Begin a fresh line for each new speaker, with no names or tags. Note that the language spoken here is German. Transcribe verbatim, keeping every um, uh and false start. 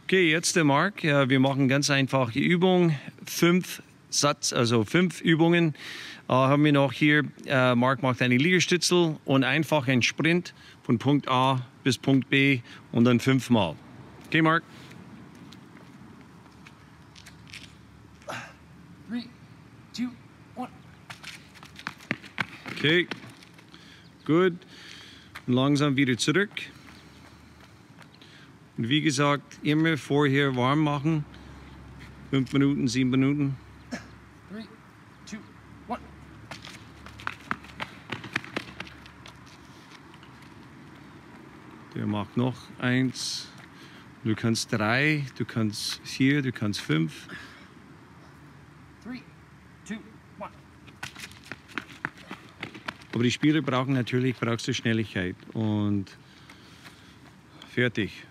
Okay, jetzt der Marc. Wir machen ganz einfach die Übung. Fünf Satz, also fünf Übungen. Äh, haben wir noch hier. Äh, Marc macht eine Liegestützel und einfach einen Sprint von Punkt A bis Punkt B und dann fünfmal. Okay, Marc?
Three, two, one.
Okay, gut. Und langsam wieder zurück. Und wie gesagt, immer vorher warm machen. Fünf Minuten, sieben Minuten.
Three, two, one.
Der macht noch eins. Du kannst drei, du kannst vier, du kannst fünf.
Three, two, one.
Aber die Spieler brauchen natürlich brauchst du Schnelligkeit und fertig.